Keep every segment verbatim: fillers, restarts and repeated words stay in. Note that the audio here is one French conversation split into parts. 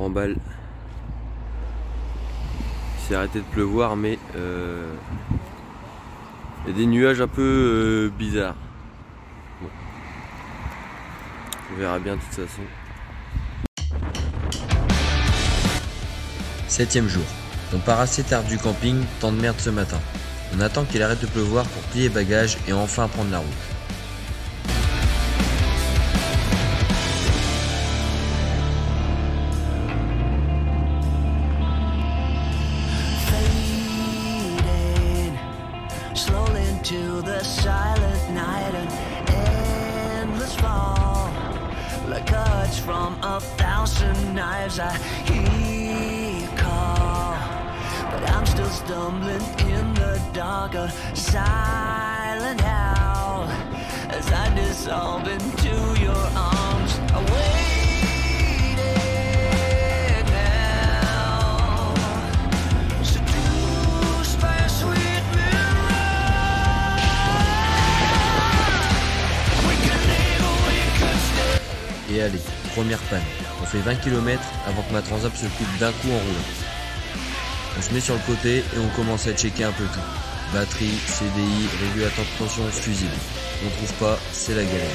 remballe. Il s'est arrêté de pleuvoir, mais euh, il y a des nuages un peu euh, bizarres. Bon. On verra bien de toute façon. Septième jour. On part assez tard du camping, temps de merde ce matin. On attend qu'il arrête de pleuvoir pour plier bagages et enfin prendre la route. I'm still stumbling in the dark, a silent howl as I dissolve into your arms. I waited now, seduced by a sweet mirror. We could live or we could stay. Et allez, première panne. On fait vingt kilomètres avant que ma Transam se coupe d'un coup en roulant. On se met sur le côté et on commence à checker un peu tout. Batterie, C D I, régulateur de tension, fusible. On trouve pas, c'est la galère.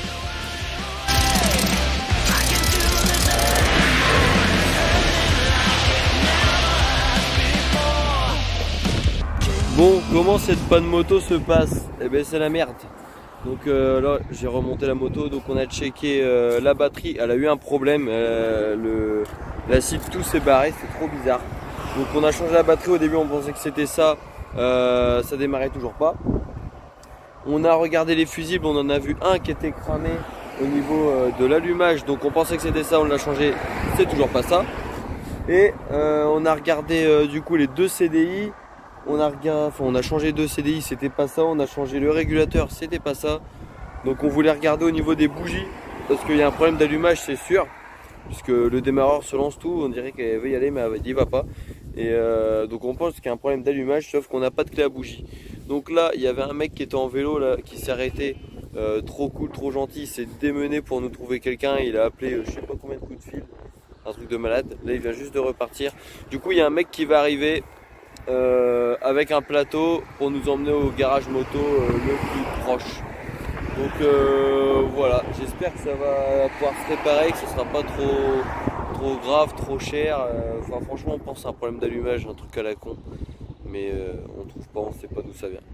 Bon, comment cette panne moto se passe? Eh ben c'est la merde. Donc euh, là j'ai remonté la moto, donc on a checké euh, la batterie, elle a eu un problème, euh, le, l'acide tout s'est barré, c'est trop bizarre. Donc on a changé la batterie, au début on pensait que c'était ça, euh, ça démarrait toujours pas. On a regardé les fusibles, on en a vu un qui était cramé au niveau euh, de l'allumage, donc on pensait que c'était ça, on l'a changé, c'est toujours pas ça. Et euh, on a regardé euh, du coup les deux C D I, on a, regardé, enfin, on a changé deux C D I, c'était pas ça, on a changé le régulateur, c'était pas ça. Donc on voulait regarder au niveau des bougies, parce qu'il y a un problème d'allumage c'est sûr. Puisque le démarreur se lance tout, on dirait qu'elle veut y aller mais elle n'y va pas. Et euh, donc on pense qu'il y a un problème d'allumage, sauf qu'on n'a pas de clé à bougie. Donc là il y avait un mec qui était en vélo là, qui s'est arrêté, euh, trop cool, trop gentil, il s'est démené pour nous trouver quelqu'un, il a appelé euh, je sais pas combien de coups de fil, un truc de malade. Là il vient juste de repartir. Du coup il y a un mec qui va arriver euh, avec un plateau pour nous emmener au garage moto euh, le plus proche. Donc euh, voilà, j'espère que ça va pouvoir se réparer, que ce sera pas trop, trop grave, trop cher. Euh, enfin, franchement, on pense à un problème d'allumage, un truc à la con. Mais euh, on trouve pas, on sait pas d'où ça vient.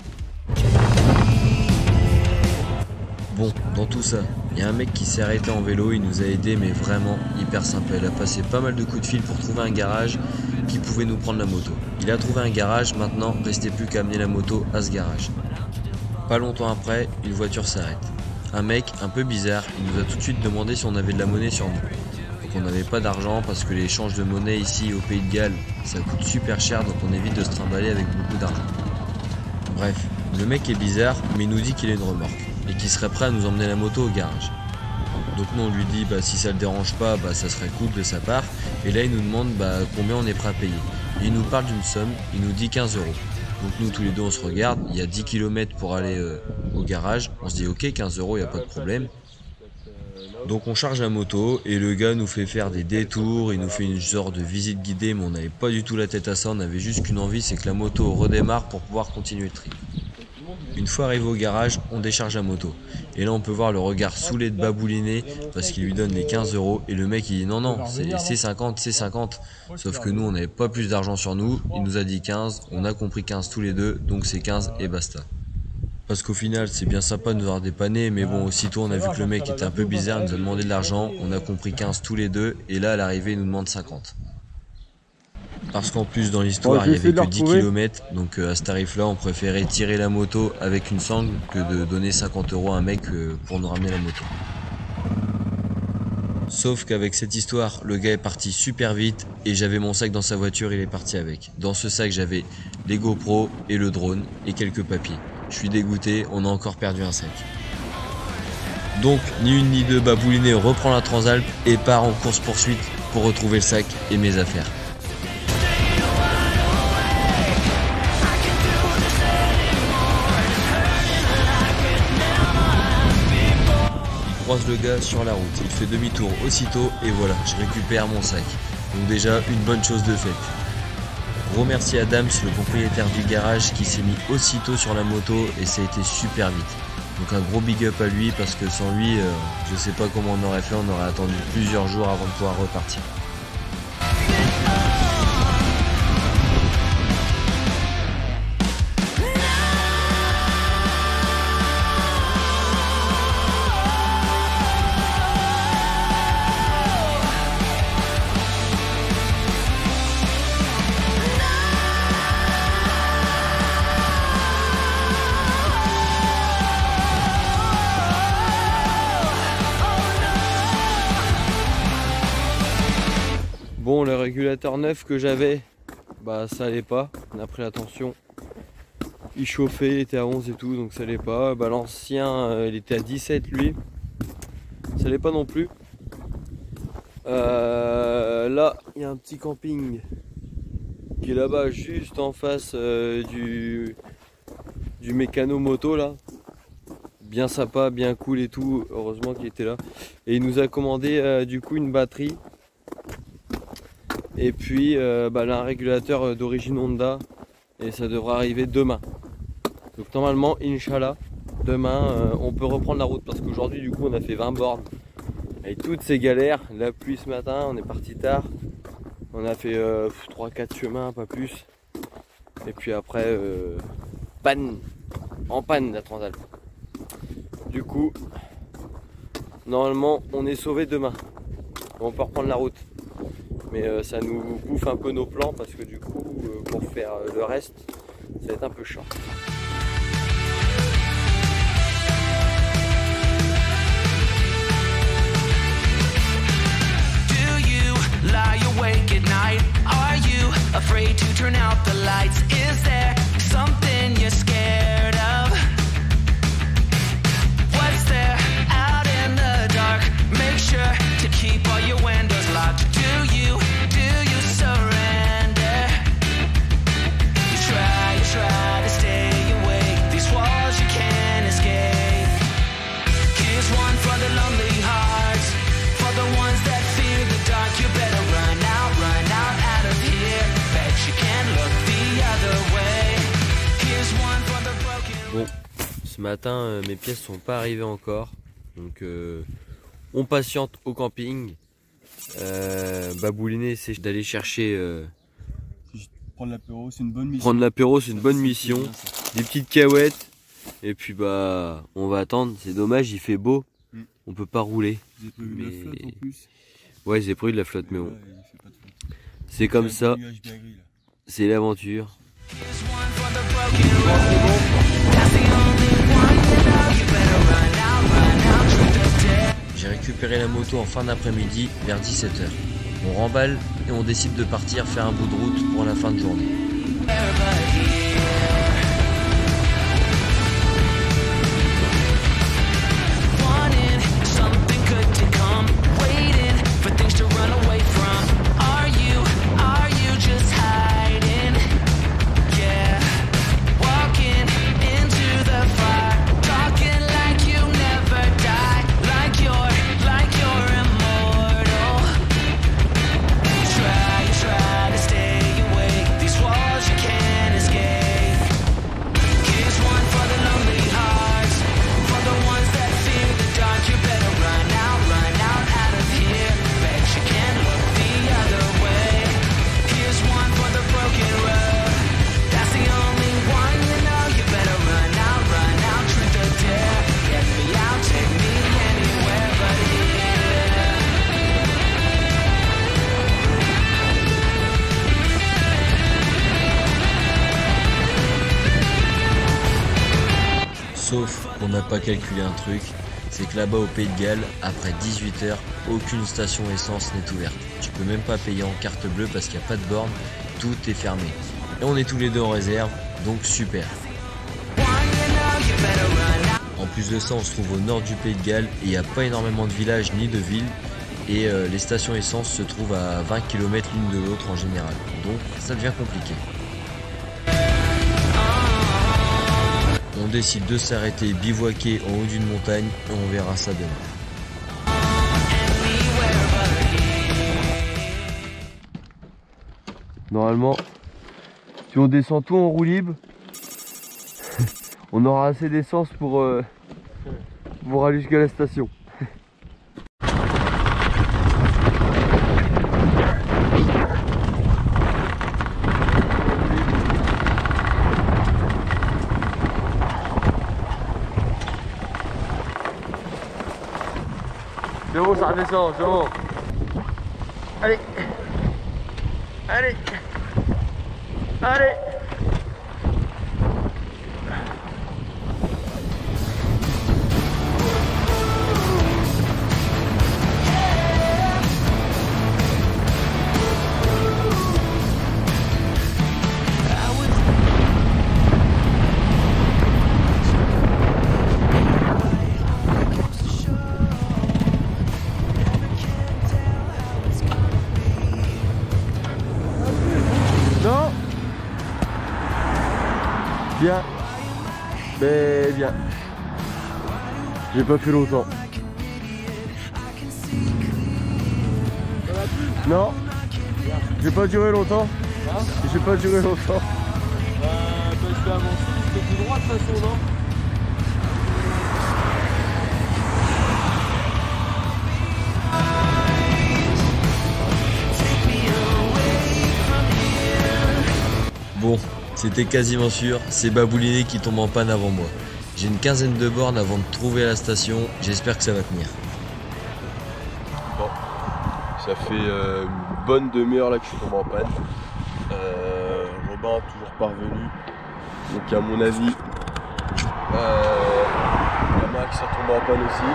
Bon, dans tout ça, il y a un mec qui s'est arrêté en vélo, il nous a aidé, mais vraiment hyper sympa. Il a passé pas mal de coups de fil pour trouver un garage qui pouvait nous prendre la moto. Il a trouvé un garage, maintenant, restait plus qu'à amener la moto à ce garage. Pas longtemps après, une voiture s'arrête. Un mec un peu bizarre, il nous a tout de suite demandé si on avait de la monnaie sur nous. Donc on n'avait pas d'argent parce que l'échange de monnaie ici au Pays de Galles, ça coûte super cher, donc on évite de se trimballer avec beaucoup d'argent. Bref, le mec est bizarre, mais il nous dit qu'il a une remorque et qu'il serait prêt à nous emmener la moto au garage. Donc nous on lui dit bah si ça le dérange pas, bah ça serait cool de sa part. Et là il nous demande bah combien on est prêt à payer. Et il nous parle d'une somme, il nous dit quinze euros. Donc nous tous les deux on se regarde, il y a dix kilomètres pour aller euh, au garage, on se dit ok quinze euros, il n'y a pas de problème. Donc on charge la moto et le gars nous fait faire des détours, il nous fait une genre de visite guidée, mais on n'avait pas du tout la tête à ça, on avait juste qu'une envie, c'est que la moto redémarre pour pouvoir continuer le trip. Une fois arrivé au garage, on décharge la moto. Et là on peut voir le regard saoulé de Babouliné parce qu'il lui donne les quinze euros et le mec il dit non non c'est cinquante, c'est cinquante. Sauf que nous on n'avait pas plus d'argent sur nous, il nous a dit quinze, on a compris quinze tous les deux, donc c'est quinze et basta. Parce qu'au final c'est bien sympa de nous avoir dépanné, mais bon aussitôt on a vu que le mec était un peu bizarre, il nous a demandé de l'argent, on a compris quinze tous les deux et là à l'arrivée il nous demande cinquante. Parce qu'en plus dans l'histoire il n'y avait que dix kilomètres, donc euh, à ce tarif là on préférait tirer la moto avec une sangle que de donner cinquante euros à un mec euh, pour nous ramener la moto. Sauf qu'avec cette histoire le gars est parti super vite et j'avais mon sac dans sa voiture, il est parti avec. Dans ce sac j'avais les GoPro et le drone et quelques papiers. Je suis dégoûté, on a encore perdu un sac. Donc ni une ni deux, Babouliné reprend la Transalp et part en course poursuite pour retrouver le sac et mes affaires. Je croise le gars sur la route, il fait demi-tour aussitôt et voilà, je récupère mon sac. Donc déjà une bonne chose de faite. Gros merci à Dams, le propriétaire du garage, qui s'est mis aussitôt sur la moto et ça a été super vite. Donc un gros big up à lui parce que sans lui, euh, je sais pas comment on aurait fait, on aurait attendu plusieurs jours avant de pouvoir repartir. Bon, le régulateur neuf que j'avais, bah ça allait pas, on a pris la tension. Il chauffait, il était à onze et tout, donc ça allait pas. Bah, l'ancien, euh, il était à dix-sept lui, ça allait pas non plus. Euh, là, il y a un petit camping qui est là-bas, juste en face euh, du, du mécano moto là. Bien sympa, bien cool et tout, heureusement qu'il était là. Et il nous a commandé euh, du coup une batterie. Et puis euh, bah, là, un régulateur d'origine Honda et ça devra arriver demain. Donc normalement, Inch'Allah, demain euh, on peut reprendre la route parce qu'aujourd'hui du coup on a fait vingt bornes. Avec toutes ces galères, la pluie ce matin, on est parti tard. On a fait euh, trois quatre chemins, pas plus. Et puis après, euh, panne, en panne la Transalp. Du coup, normalement on est sauvé demain. On peut reprendre la route. Mais euh, ça nous bouffe un peu nos plans parce que du coup, euh, pour faire euh, le reste, ça va être un peu chiant. Do you lie awake at night? Are you afraid to turn out the lights? Is there something you're scared of? What's there out in the dark? Make sure to keep all your windows locked. Do you, do you surrender? You try, you try to stay awake. These walls you can't escape. Here's one for the lonely hearts, for the ones that fear the dark. You better run out, run out, out of here. Bet you can't look the other way. Here's one for the broken. Bon, ce matin, euh, mes pièces sont pas arrivées encore. Donc, euh, on patiente au camping. Euh, Babouliner, c'est d'aller chercher. Euh, Prendre l'apéro, c'est une bonne mission. prendre l'apéro, c'est une bonne mission. Des petites cahuètes. Et puis, bah, on va attendre. C'est dommage, il fait beau. Mm. On peut pas rouler. Vous avez prévu mais... de la flotte en plus. Ouais, j'ai prévu de la flotte, mais bon. Ouais, c'est comme ça. C'est l'aventure. J'ai récupéré la moto en fin d'après-midi vers dix-sept heures. On remballe et on décide de partir faire un bout de route pour la fin de journée. Sauf qu'on n'a pas calculé un truc, c'est que là-bas au Pays de Galles, après dix-huit heures, aucune station essence n'est ouverte. Tu peux même pas payer en carte bleue parce qu'il n'y a pas de borne, tout est fermé. Et on est tous les deux en réserve, donc super. En plus de ça, on se trouve au nord du Pays de Galles et il n'y a pas énormément de villages ni de villes. Et euh, les stations essence se trouvent à vingt kilomètres l'une de l'autre en général. Donc ça devient compliqué. On décide de s'arrêter, bivouaquer en haut d'une montagne et on verra ça demain. Normalement, si on descend tout en roue libre, on aura assez d'essence pour, euh, pour aller jusqu'à la station. C'est bon, ça redescend, c'est bon. Allez. Allez. Allez. Non. Bien. Mais bien. J'ai pas fait longtemps. Non. J'ai pas duré longtemps. Hein? J'ai pas duré longtemps. Bah, bah je vais avancer, je fais tout droit de toute façon, non? Bon, c'était quasiment sûr, c'est Babouliné qui tombe en panne avant moi. J'ai une quinzaine de bornes avant de trouver la station, j'espère que ça va tenir. Bon, ça fait euh, une bonne demi-heure là que je suis tombé en panne. Euh, Robin toujours pas revenu. Donc à mon avis, euh, il y en a qui sont tombés en panne aussi.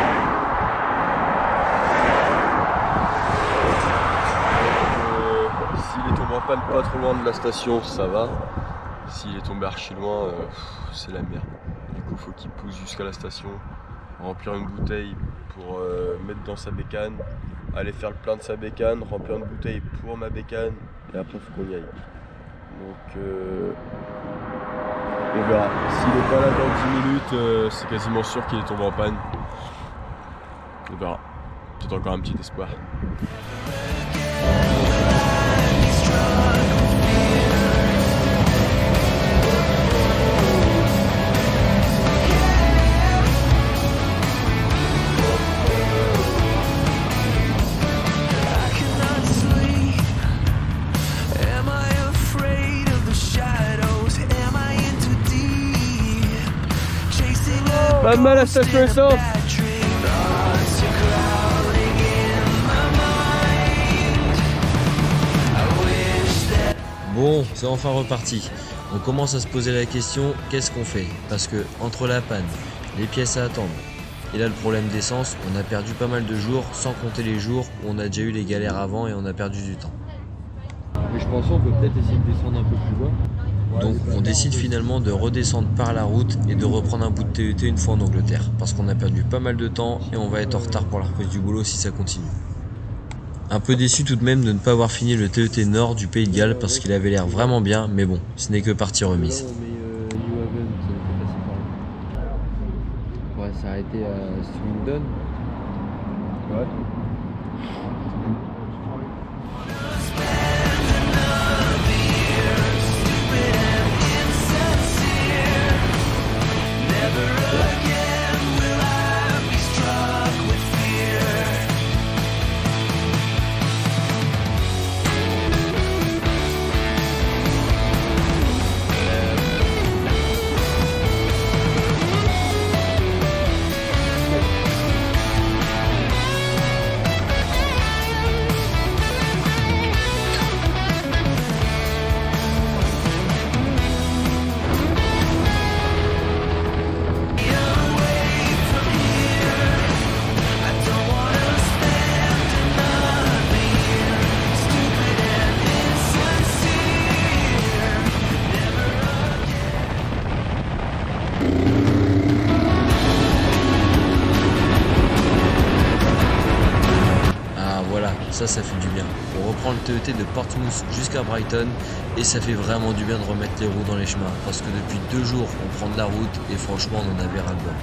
S'il est tombé en panne pas trop loin de la station, ça va. S'il est tombé archi loin, euh, c'est la merde. Du coup, faut qu'il pousse jusqu'à la station, remplir une bouteille pour euh, mettre dans sa bécane, aller faire le plein de sa bécane, remplir une bouteille pour ma bécane, et après, faut qu'on y aille. Donc, euh, on verra. S'il n'est pas là dans dix minutes, euh, c'est quasiment sûr qu'il est tombé en panne. On verra. Peut-être encore un petit espoir. Pas de mal à station essence. Bon, c'est enfin reparti. On commence à se poser la question, qu'est-ce qu'on fait? Parce que entre la panne, les pièces à attendre et là le problème d'essence, on a perdu pas mal de jours, sans compter les jours où on a déjà eu les galères avant et on a perdu du temps. Mais je pense qu'on peut peut-être essayer de descendre un peu plus bas. Donc on décide finalement de redescendre par la route et de reprendre un bout de T E T une fois en Angleterre. Parce qu'on a perdu pas mal de temps et on va être en retard pour la reprise du boulot si ça continue. Un peu déçu tout de même de ne pas avoir fini le T E T Nord du Pays de Galles parce qu'il avait l'air vraiment bien, mais bon, ce n'est que partie remise. On va s'arrêter à Swindon. Ouais. Ça, ça fait du bien. On reprend le T E T de Portsmouth jusqu'à Brighton et ça fait vraiment du bien de remettre les roues dans les chemins parce que depuis deux jours on prend de la route et franchement on en avait ras le bol.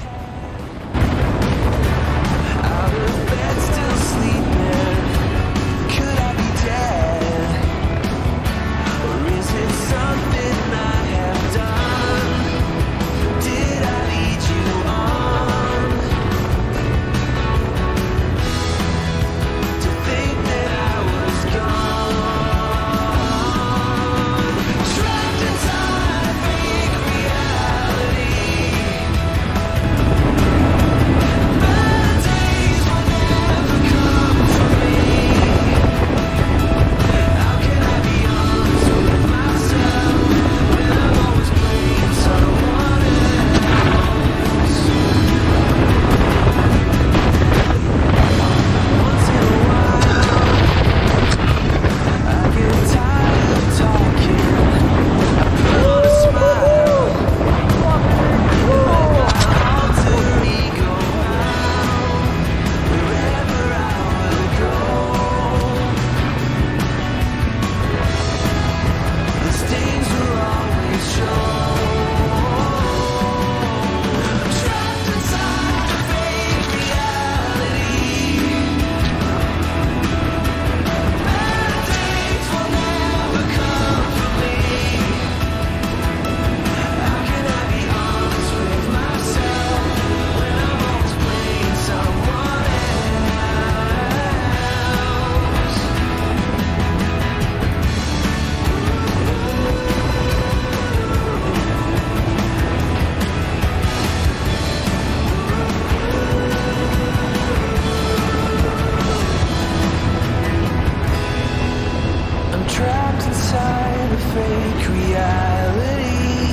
reality.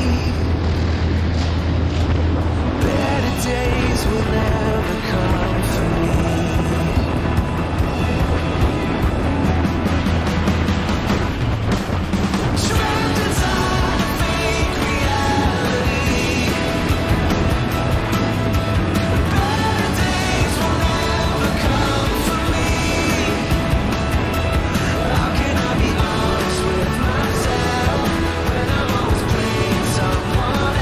Better days will never come for me. Trapped inside a fake reality. Better days will never come for me. How can I be honest with myself when I'm always playing someone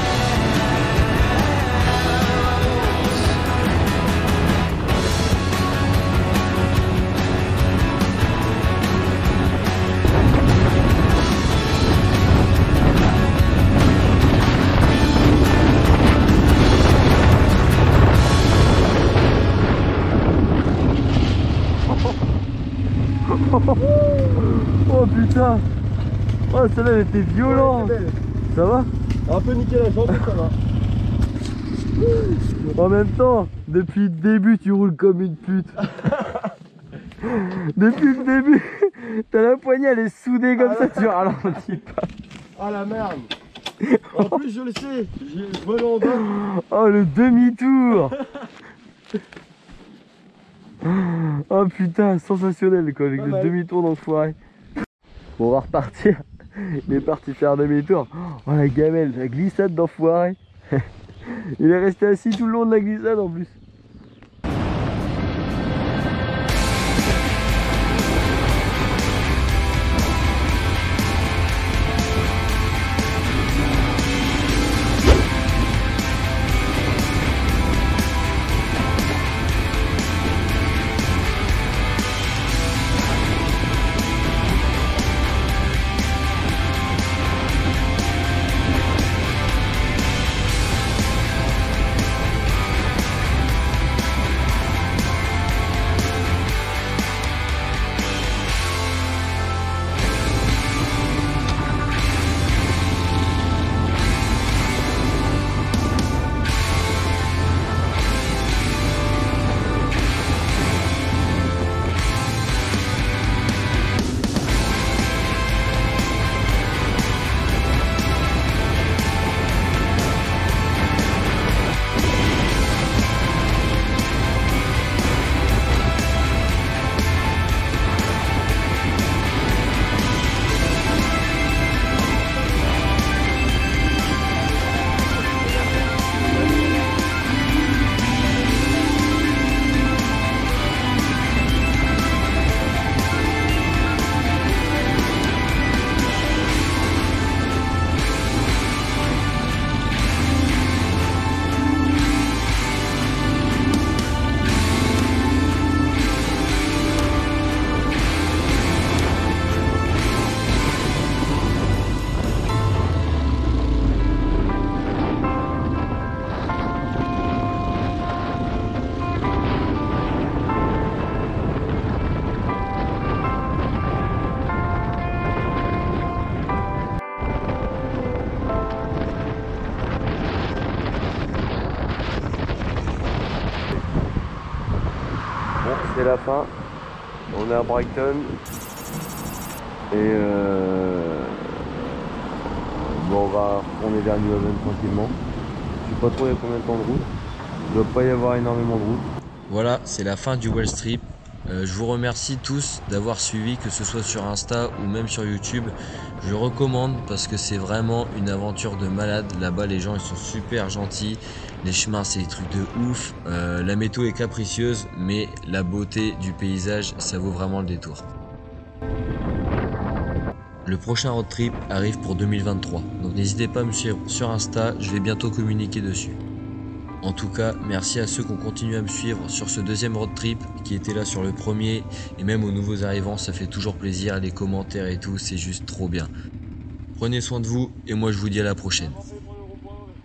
Oh putain. Oh celle-là elle était violente. Ça va? Un peu niqué la jambe, ça va. En même temps, depuis le début tu roules comme une pute. Depuis le début, t'as la poignée elle est soudée comme ça, tu ralentis pas. Ah la merde. En plus je le sais, je je me l'endors. Oh le demi-tour. Oh putain, sensationnel quoi, avec Pas le mal. demi-tour d'enfoiré. Bon, on va repartir. Il est parti faire demi-tour. Oh la gamelle, la glissade d'enfoiré. Il est resté assis tout le long de la glissade en plus. C'est la fin, on est à Brighton et euh, bon, on va retourner vers New Haven tranquillement. Je sais pas trop il y a combien de temps de route, il doit pas y avoir énormément de route. Voilà, c'est la fin du Wells Trip. Euh, je vous remercie tous d'avoir suivi, que ce soit sur Insta ou même sur YouTube. Je recommande parce que c'est vraiment une aventure de malade. Là-bas, les gens ils sont super gentils. Les chemins, c'est des trucs de ouf. Euh, la météo est capricieuse, mais la beauté du paysage, ça vaut vraiment le détour. Le prochain road trip arrive pour deux mille vingt-trois. Donc n'hésitez pas à me suivre sur Insta, je vais bientôt communiquer dessus. En tout cas, merci à ceux qui ont continué à me suivre sur ce deuxième road trip, qui était là sur le premier, et même aux nouveaux arrivants, ça fait toujours plaisir, les commentaires et tout, c'est juste trop bien. Prenez soin de vous, et moi je vous dis à la prochaine.